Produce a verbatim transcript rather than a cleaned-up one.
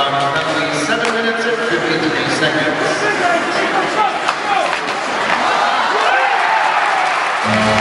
Time is currently seven minutes and fifty-three seconds.